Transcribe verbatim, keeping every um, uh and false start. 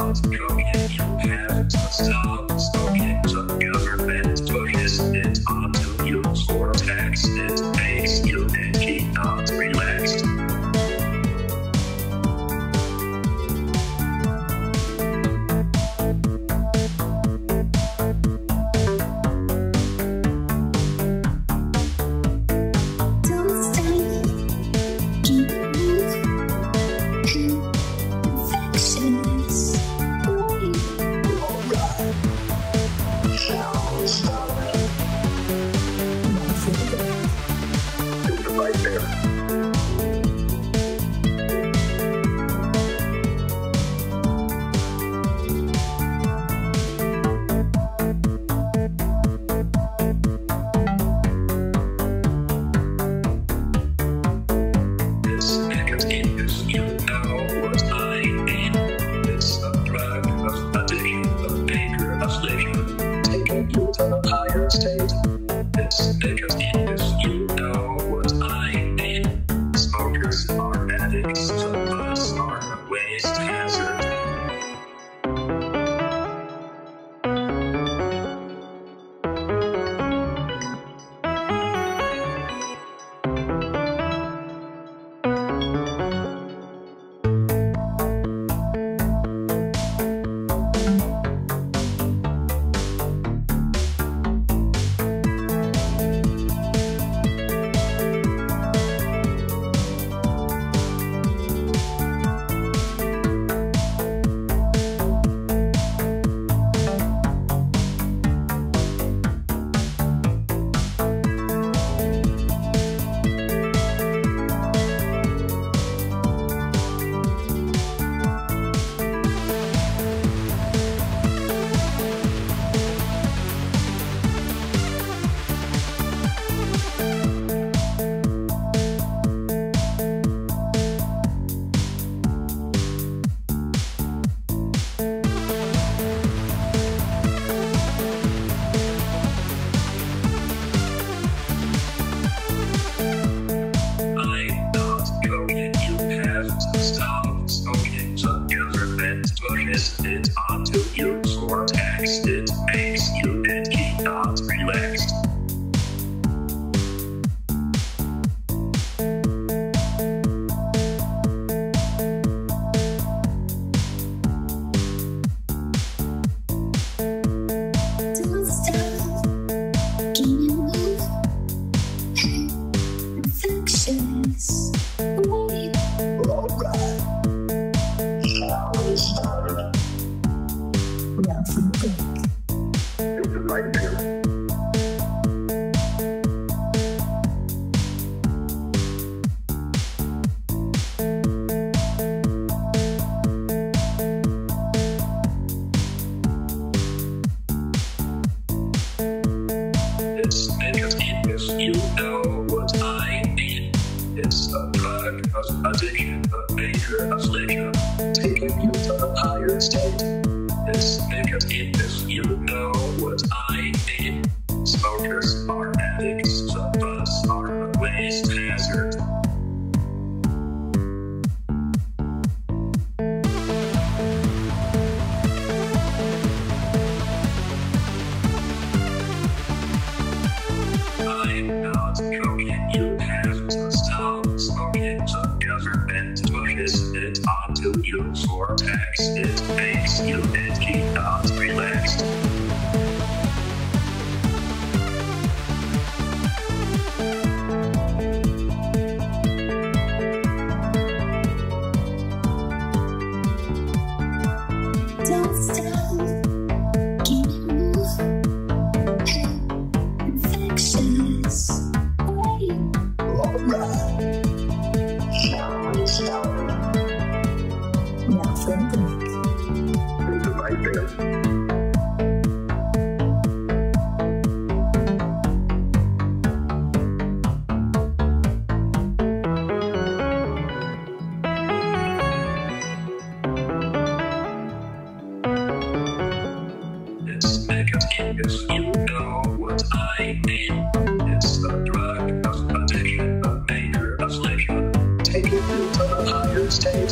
not smoking, you have to stop smoking. The government pushes it onto you for tax. It makes you itchy, not relaxed. This nicotine is, you know what I mean. Smokers are addicts, some of us are a waste hazard. Pushes it onto you for tax. It makes you itchy, not relaxed. Don't stop, can you move? Infectious. Wait. Alright. Now from the break. It's right there. It's nicotine, if you know what I mean. It's a drug of addiction, a major affliction, taking you to a higher state. It's nicotine, if you know what I mean. Smokers are addicts, some of us are a waste hazard. I'm not joking, you have to stop smoking. The government pushes it onto you for tax. It makes you itchy, not relaxed. Don't stop, can you move? Infectious. Wait. Alright. Shall we start? Now from the break. It's right there. It's nicotine, if you know what I mean. It's a drug of addiction, a major affliction, taking you to a higher state.